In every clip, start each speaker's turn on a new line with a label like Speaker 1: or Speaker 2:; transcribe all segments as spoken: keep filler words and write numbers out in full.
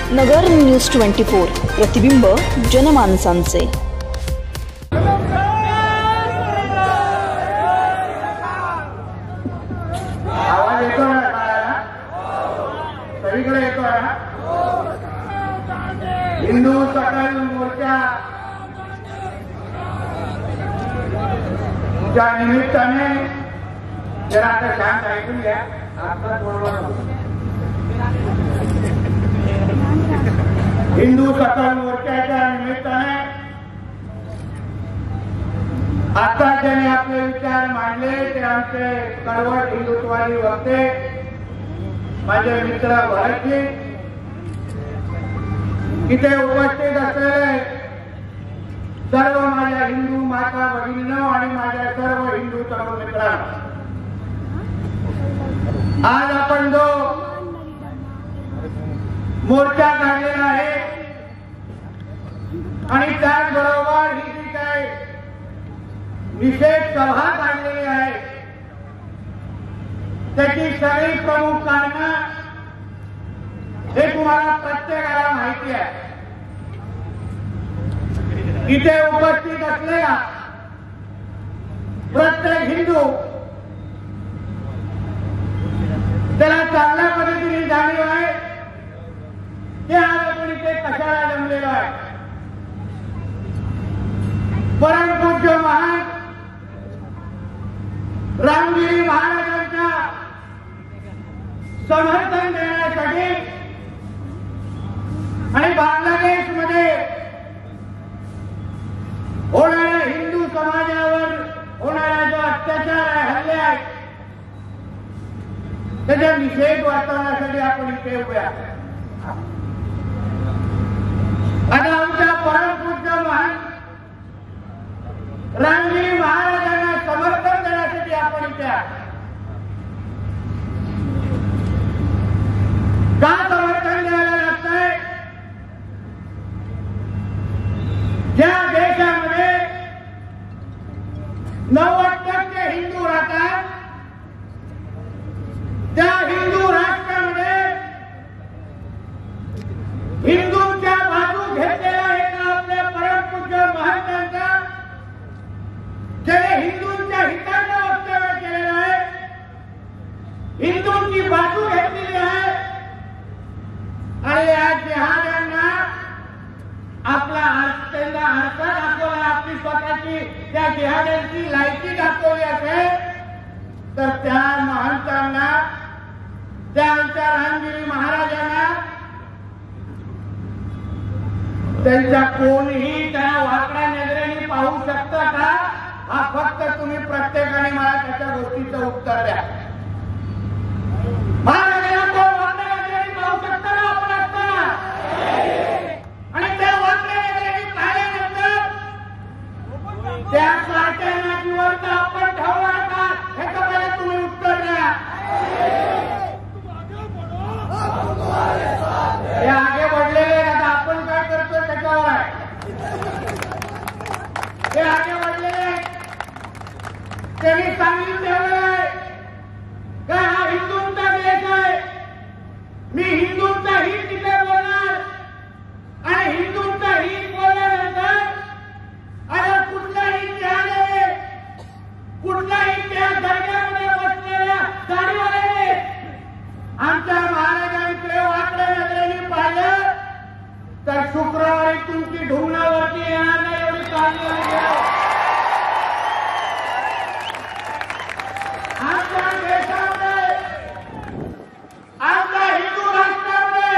Speaker 1: नगर news twenty four, प्रतिबिंब जनमानसांचे.
Speaker 2: आवाज येतो ना सगळीकडे येतो ना. हिंदू सकल मोर्चा च्या निमित्ताने जरा आता शांत ऐकून घ्या. हिंदू सकल मोर्चाच्या निमित्ताने आता ज्यांनी आपले विचार मांडले ते आमचे कडवट हिंदुत्ववादी वक्ते माझे मित्र भरतजी, इथे उपस्थित असलेले सर्व माझ्या हिंदू माता भगिनींनो आणि माझ्या सर्व हिंदू तरुण मित्रांनो, आज आपण जो मोर्चा काढलेला आहे आणि त्याचबरोबर ही जी काय निषेध सभा काढलेली आहे त्याची सगळी प्रमुख कारणं हे तुम्हाला प्रत्येकाला माहिती आहे. इथे उपस्थित असलेला प्रत्येक हिंदू त्याला चांगल्या पद्धतीने जाणीव आहे की आज आपण इथे कशाला जमलेलो आहे. परमपूज्य महान रामगिरी महाराजांच्या समर्थन देण्यासाठी आणि बांगलादेशमध्ये होणाऱ्या हिंदू समाजावर होणारा जो अत्याचार आहे, हल्ले आहेत, त्याचा निषेध वाचवण्यासाठी आपण इथे उभे आहोत. आणि आमच्या परमपूज्य महान रामगिरी महाराजांना समर्थन देण्यासाठी आपण इथे आहोत. का समर्थन द्यायला लागतंय? ज्या देशामध्ये नव्वद टक्के हिंदू राहतात त्या हिंदू राष्ट्रामध्ये हिंदूंच्या बाजू घेतलेला एका आपल्या परमपूज्य महंतांचा ज्याने हिंदूंच्या हिताचं वक्तव्य केलेलं आहे, हिंदूंची बाजू घेतलेली आहे आणि या जिहाद्यांना आपला त्यांना आरसा दाखवला, आपली स्वतःची त्या जिहाद्यांची लायकी दाखवली असेल तर त्या महंतांना, त्या आमच्या रामगिरी महाराजांना त्यांच्या कोणीही त्या वाकड्या नजरेने पाहू शकता का? हा फक्त तुम्ही प्रत्येकाने मला त्याच्या गोष्टीचं उत्तर द्या. महाराजांना कोण वाकड्या नजरेने पाहू शकता ना आपण असताना? आणि त्या वाकड्या नजरेने पाहिल्यानंतर त्या सारख्यांना जिवंत आपण ठेवणार का? ह्याचं मला तुम्ही उत्तर द्या. हे आगे बढ़लेले आता आपण काय करतो त्याच्यावर आहे. हे आगे बढ़लेले त्यांनी सांगितलं ठेवलं आहे का हा हिंदूंचा देश आहे, मी हिंदूंचा हित तिथे बोलणार आणि हिंदूंचा हित बोलल्यानंतर अरे कुठलाही जिहादी, कुठलाही त्या दर्ग्यामध्ये बसलेल्या गाडीवाल्याने आमच्या महाराजांकडे वाकड्या नजरेने पाहिलं तर शुक्रवारी तुमची ढुंगणावरती येणार नाही एवढी काळजी आहे. आमच्या देशामध्ये, आमच्या हिंदू राष्ट्रामध्ये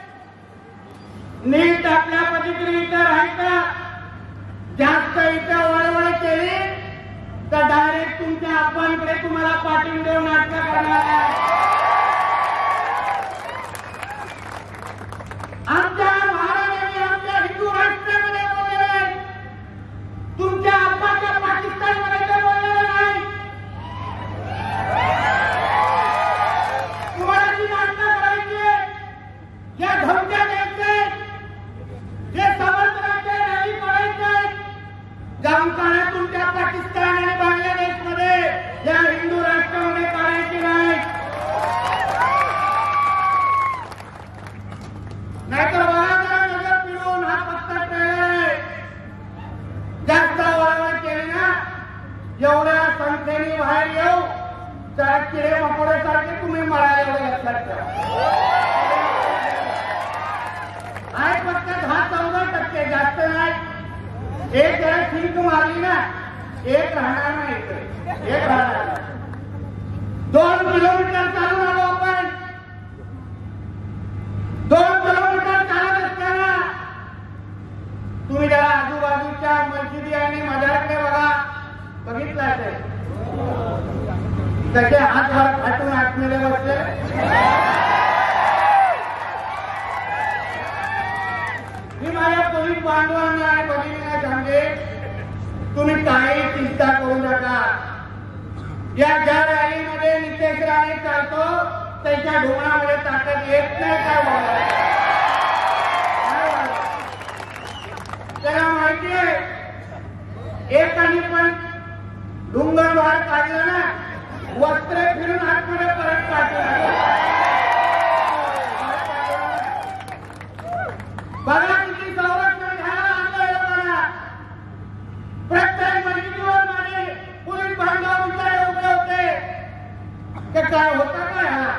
Speaker 2: नीट आपल्या पद्धतीने इथं राहायचं, जास्त इथं वळवळ केली तर डायरेक्ट तुमच्या आप्पांकडे तुम्हाला पाठवून देऊन नाटक करणार आहे. आमच्या महाराजांनी आमच्या हिंदू राष्ट्रामध्ये बोललेले आहे, तुमच्या आप्पाच्या पाकिस्तानमध्ये ते बोललेले नाही. तुम्हाला जी नाटकं करायची, या धमक्या द्यायचे, जे समर्थनाचे रॅली करायचे, जामखाना तुमच्या पाकिस्तान आणि बांगलादेशमध्ये या हिंदू राष्ट्रामध्ये करायची नाही. लक्षात ठेवा. आहे फक्त दहा चौदा टक्के, जास्त नाही. एक जरा शिंक मारली ना, एक राहणार नाही, एक राहणार. दोन किलोमीटर चालून आलो आपण. दोन किलोमीटर चालत असताना तुम्ही जरा आजूबाजूच्या मस्जिदी आणि मजारकडे बघा, बघितलं असेल त्याचे हात वर फाटून आतमध्ये बसले. मी माझ्या पोलीस बांधवांना आणि भगिनींना सांगे, तुम्ही काही चिंता करू नका. या ज्या रॅलीमध्ये नितेश राणे चालतो त्याच्या ढोंगणामध्ये ताकद येत नाही. काय बोलायला त्याला माहिती आहे, एकाने पण डुंगर बाहेर काढलं ना, वस्त्र फिरून आतमध्ये परत काढलं. बघा किती संरक्षण झालं आपल्या लोकांना. प्रत्येक मस्जिदीवर माझे पोलीस बांधव विचार उभे होते की काय होतं काय हा.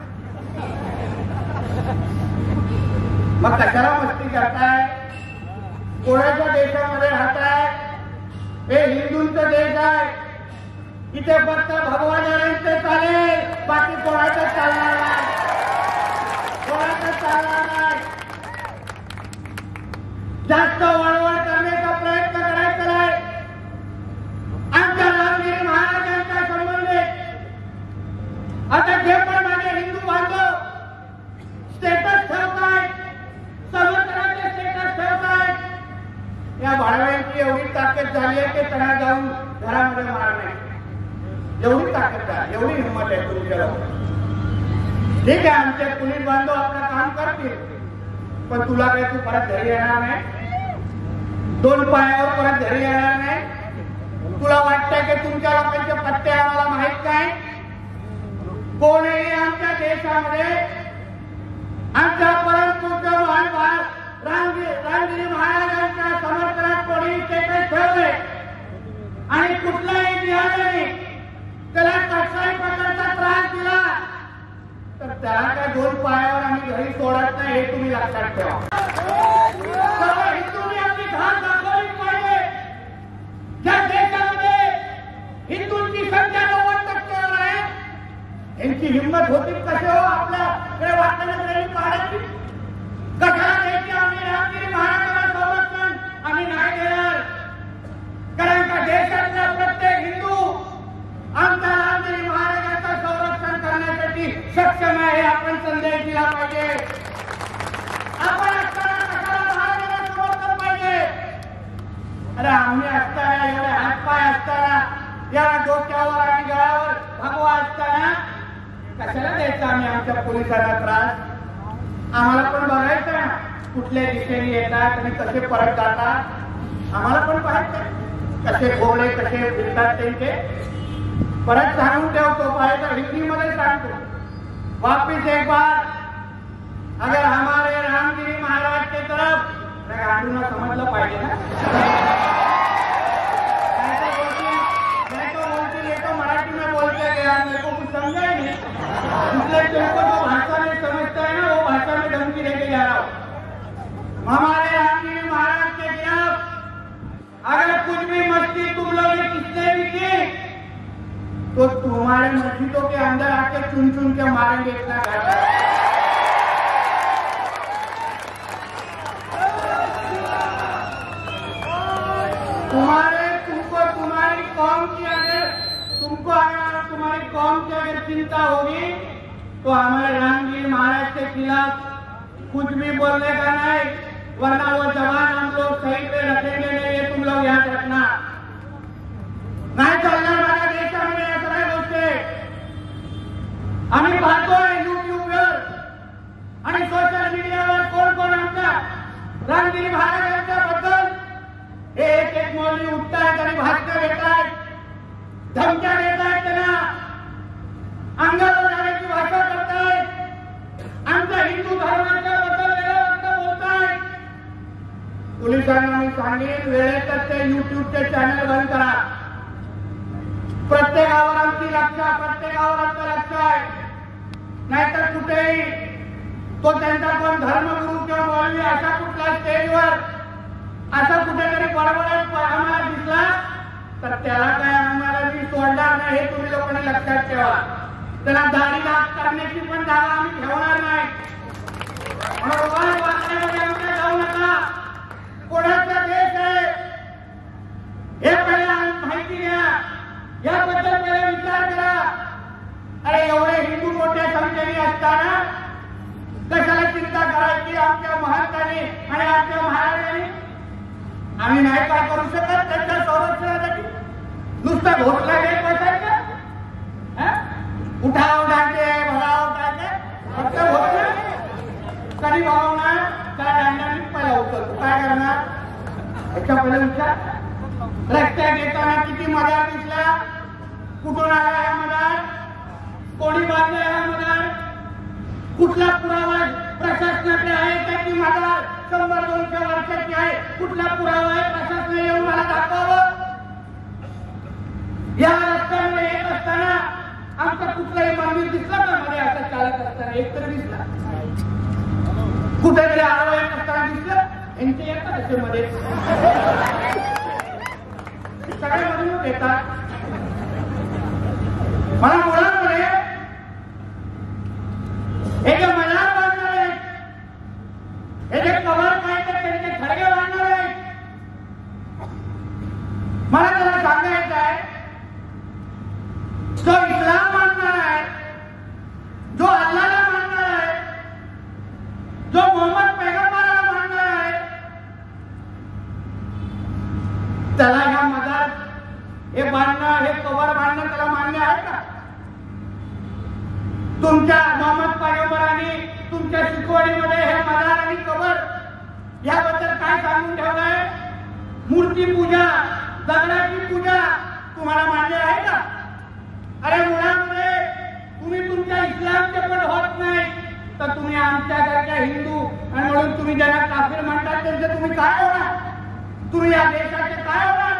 Speaker 2: मग कशाला मस्ती करताय? कोणाच्या देशामध्ये राहताय? हे हिंदूंचा देश आहे. इथे फक्त भगवानांचे चालेल, बाकी कोणाचं चालणार नाही, कोणाचं चालणार नाही. जास्त वळवळ करण्याचा प्रयत्न करायचा नाही. आमच्या रामगिरी महाराजांच्या संबंधित आता जे पण माझे हिंदू बांधव स्टेटस ठेवताय, समुद्राचे स्टेटस ठेवताय, या भाडव्यांची एवढी ताकद झाली आहे की त्यांना जाऊन घरामध्ये मारणे, एवढी ताकद आहे, एवढी हिंमत आहे तुमच्या. ठीक आहे, आमचे पोलीस बांधव आपलं काम करतील, पण तुला काही तू परत घरी येणार नाही. दोन पायावर परत घरी येणार नाही. तुला वाटतंय की तुमच्या लोकांचे पत्ते आम्हाला माहित काय? कोणीही आमच्या देशामध्ये आमच्या परमपूज्य महान रामगिरी महाराजांच्या समर्थनात कोणी स्टेटस ठेवले आणि कुठल्याही जिहाद्याने त्याला कसलाही प्रकारचा त्रास दिला तर त्याला काय दोन पायावर आम्ही घरी सोडत नाही, हे तुम्ही लक्षात ठेवा. सर्व हिंदूंनी आपली धार दाखवलीच पाहिजे. ज्या देशामध्ये हिंदूंची संख्या नव्वद टक्केवर आहे, यांची हिंमत होती कसे हो आपल्याकडे वाटण्याकडे पाहायची? कशाला द्यायची आम्ही रामगिरी महाराजांना संरक्षण? आम्ही नाही देणार, कारण का देशातला प्रत्येक हिंदू आमच्या रामगिरी महाराजांचं संरक्षण करण्यासाठी सक्षम आहे. आपण संदेश दिला पाहिजे. आपण असताना कशाला महाराजांना समर्थन पाहिजे? अरे आम्ही असताना, एवढे हातपाय असताना, या डोक्यावर आणि गळावर भगवा असताना कशाला द्यायचा आम्ही आमच्या पोलिसांना त्रास? आम्हाला पण बघायचं ना कुठल्या दिशेने येतात आणि कसे परत जातात. आम्हाला पण पाहायचं कसे घोडे कसे फिरतात त्यांचे. परत सांगून ठेवतो, पाहिजे हिंदी मध्ये सांगतो, वापिस एक बार अगर हमारे रामगिरी महाराज के तरफ, गांडूंना समजलं पाहिजे ना. मराठी में बोलते गया, मेरे को कुछ समझा ही नहीं, इसलिए तुमको जो भाषा में समझता है ना वो भाषा में धमकी देके जा रहा हूँ. हमारे रामगिरी महाराज के खिलाफ अगर कुछ भी मस्ती तुम लोग ने किसने भी की तो तुम्हारे मस्जिदों के अंदर आके चुन चुन के मारेंगे. इतना तुम्हारे तुमको तुम्हारी कौम की अगर तुमको अगर तुम्हारी कौम की अगर चिंता होगी तो हमारे रामगिरी महाराज के खिलाफ कुछ भी बोलने का नहीं, वरना वो जवान हम लोग सही पे रखेंगे नहीं. ये तुम लोग याद रखना. नाही चालणार माझ्या देशामध्ये या सगळ्या गोष्टी. आम्ही पाहतोय युट्यूबवर आणि सोशल मीडियावर कोण कोण आमच्या रामगिरी महाराजांच्या बद्दल एक एक मौली उठतायत आणि भाषण देतायत, धमक्या देतायत, त्यांना अंगावर जाण्याची भाषा करतायत, आमच्या हिंदू धर्माच्या बद्दल वेगळं बोलतायत. पोलिसांना मी सांगेन वेळेतच ते युट्यूबचे चॅनल बंद करा. प्रत्येकावर आमची लक्ष प्रत्येकावर आमचं लक्ष आहे. नाहीतर कुठेही तो त्यांचा कोण धर्मगुरू किंवा मौलवी अशा कुठल्या स्टेजवर असा कुठेतरी बडबडत आम्हाला दिसला तर त्याला काय आम्हाला मी सोडणार नाही हे तुम्ही लोकांनी लक्षात ठेवा. त्याला दाढी दाग करण्याची पण जागा आम्ही ठेवणार नाही. म्हणून वाचण्यामध्ये आमच्या जाऊ नका. कोणाचा देश आहे हे पहिला माहिती घ्या. याबद्दल पहिले विचार करा. अरे एवढे हिंदू मोठ्या संख्येने असताना कशाला चिंता करायची आमच्या महंतांनी आणि आमच्या महाराजांनी. आम्ही नाही काय करू शकत त्यांच्या संरक्षणासाठी. नुसतं घोषणा घेत बसायचं. उठाव डाके भराव डाके फक्त घोषणा कधी भावणार काय दांडाने पहिला उचलतो. काय करणार याच्या पहिला विचार. रस्त्यात येताना किती मजार दिसल्या. कुठून आला ह्या मजार. कोणी बांधला ह्या मजार. कुठला पुरावा प्रशासनाकडे आहे त्याची मजार शंभर दोनशे वर्षाची आहे. कुठला पुरावा आहे प्रशासनाने येऊन मला दाखवावं. या रस्त्यामध्ये येत असताना आमचं कुठलंही मंदिर दिसलं का मध्ये असं चालत असताना एक तरी दिसला. कुठेतरी आडवं येत असताना दिसलं. यांचे येतात असे मध्ये सगळे मधून येतात. मला मुलांमध्ये हे जे मजार बांधणार आहेत हे जे कवर काय तर त्यांचे खडगे बांधणार आहेत. मला त्याला सांगायचं आहे जो इस्लाम मानणार आहे जो अल्लाला मानणार आहे जो मोहम्मद पैगंबराला मानणार आहे त्याला ह्या मजार हे बांधणं हे कवर बांधणं त्याला मान्य आहे का. तुमच्या मोहम्मद पैगंबरांनी तुमच्या शिकवणीमध्ये हे मजार आणि कबर याबद्दल काय सांगून ठेवलंय. मूर्ती पूजा दगडाची पूजा तुम्हाला मान्य आहे का. अरे मुळामध्ये तुम्ही तुमच्या इस्लामचे पण होत नाही तर तुम्ही आमच्यासारख्या हिंदू आणि म्हणून तुम्ही ज्यांना काफिर म्हणतात त्यांचे तुम्ही काय होणार. तुम्ही या देशाचे काय होणार.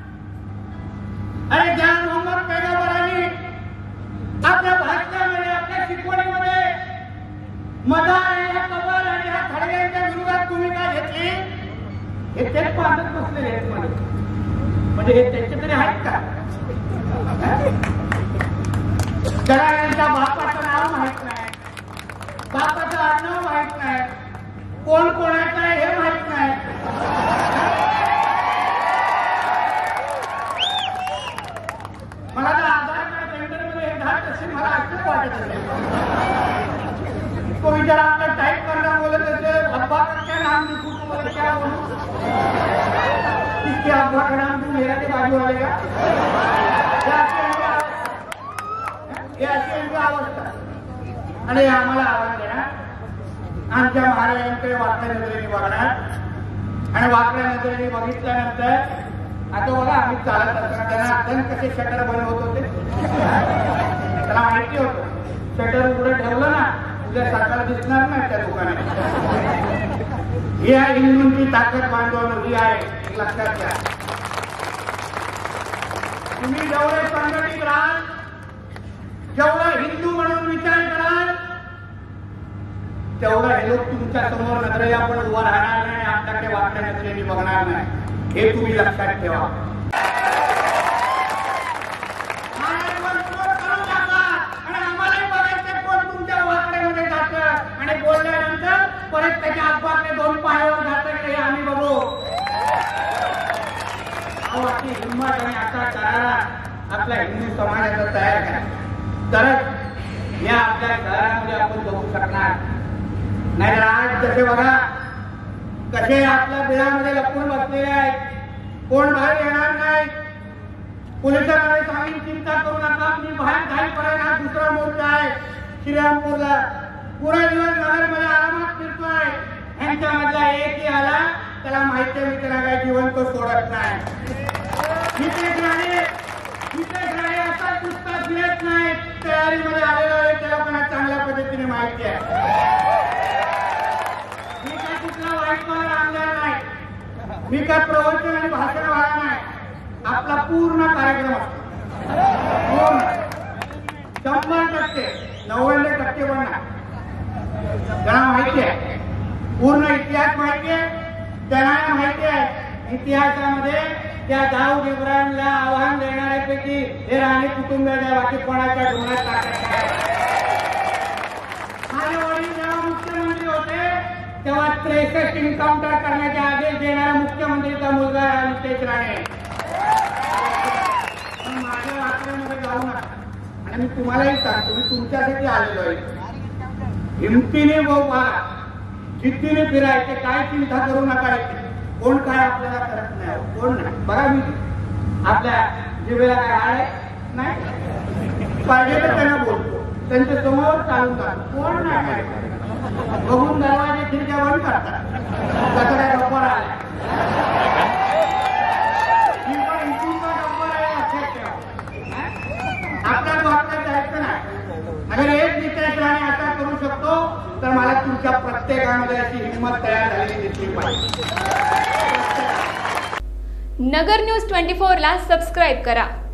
Speaker 2: अरे ज्या मोहम्मद पैगंबरांनी आपल्या भाषणामध्ये आपल्या शिकवणीमध्ये मजार या कबर आणि या खडग्यांच्या विरोधात भूमिका घेतली हे तेच पाहत बसलेले आहेत मध्ये. म्हणजे हे त्यांचे तरी आहेत का. त्याला यांच्या बापाचं नाव माहित नाही. बापाचं आडनाव माहित नाही. कोण कोणाचं आहे हे माहित नाही. मला तर आधार कार्ड सेंटरमध्ये हे घाट असेल मला आश्चर्य वाटत असेल. तो विचार आपला टाईप करना बोलत असेल अब्बा का क्या नाम लिखू तुम्हाला क्या बोलू. इसके अब्बा का नाम तू मेरा के बाजू वाले का. हे अशी अवस्था आणि आम्हाला आवाज देणार आमच्या महाराजांकडे वाकड्या नजरेने बघणार आणि वाकड्या नजरेने बघितल्यानंतर आता बघा आम्ही चालत असताना त्यांना अजून कसे शटर बंद होत होते त्याला माहिती होतं. शटर पुढे ठेवलं ना उद्या सकाळ दिसणार नाही त्या दुकानात. ही आहे हिंदूंची ताकद बांधवून ही आहे लक्षात घ्या. तुम्ही जेवढे संघटित राहाल जेवढं हिंदू म्हणून विचार कराल तेवढं हे लोक तुमच्या समोर नजरेला पण उभा राहणार नाही. आपल्याकडे वाकड्या नजरेने बघणार नाही. हे तुम्ही लक्षात ठेवा. आणि आम्हालाही बघायचं कोण तुमच्या वाकड्यामध्ये जातं आणि बोलल्यानंतर परत त्याच्या आसपासने दोन पायावर जातं हे आम्ही बघू. अशी हिंमत आणि असा करारा आपल्या हिंदू समाजाचा तयार करा तरच या आपल्या घरामध्ये आपण बघू शकणार. नाही आज जसे बघा कसे आपल्या बिळामध्ये लपून बसलेले आहेत. कोण बाहेर येणार नाही. पोलिसांना सांगितलं चिंता करू नका मी बाहेर जाईपर्यंत दुसरा मोर्चा आहे श्रीरामपूरला. पुरा दिवस नगरमध्ये आरामात फिरतोय. यांच्यामधला एकही आला त्याला माहिती आहे मी त्याला काही जिवंत सोडत नाही. नितेश राणे नितेश राणे असा नुसता फिरत नाही. तयारीमध्ये आलेला आहे त्याला पण चांगल्या पद्धतीने माहिती आहे. मी काय कुठला वाईट मार्ग आणलेला नाही. मी काय प्रवचन आणि भाषण व्हायला नाही. आपला पूर्ण कार्यक्रम असतो पूर्ण शंभर टक्के नव्याण्णव टक्के पण नाही. त्यांना माहिती आहे, पूर्ण इतिहास माहिती आहे, त्यांना माहिती आहे इतिहासामध्ये त्या दाऊद इब्राहिमला आव्हान देणाऱ्यापैकी हे राणे कुटुंबिय बाकी कोणाच्या डोळ्यात टाकायचं. माझे वडील जेव्हा मुख्यमंत्री होते तेव्हा त्रेसष्ट इन्काउंटर करण्याचे आदेश देणारा मुख्यमंत्रीचा मुलगा नितेश राणे. माझ्या वाकड्यामध्ये जाऊ नका आणि मी तुम्हालाही सांगतो, मी तुमच्यासाठी आलेलो आहे. हिमतीने बोवा, जिद्दीने फिरायचे, काय चिंता करू नका. कोण काय आपल्याला करत नाही, कोण नाही. बघा मी आपल्या जिभेला काय आळ नाही, पाहिजे तर त्यांना बोलतो, त्यांच्या समोर चालून जातो. कोण नाही काय बघून दरवाजे खिडक्या बंद करतात. कसं काय डब्बर आलाय, ही पण इथूनचा डब्बर आहे लक्षात ठेवा. आपल्याच वाटण्यात जायचं नाही. अगर एक नितेश राणे असा करू शकतो तर मला तुमच्या प्रत्येकामध्ये अशी हिंमत तयार झालेली दिसली पाहिजे.
Speaker 3: नगर न्यूज ट्वेंटी फोर ला सबस्क्राईब करा.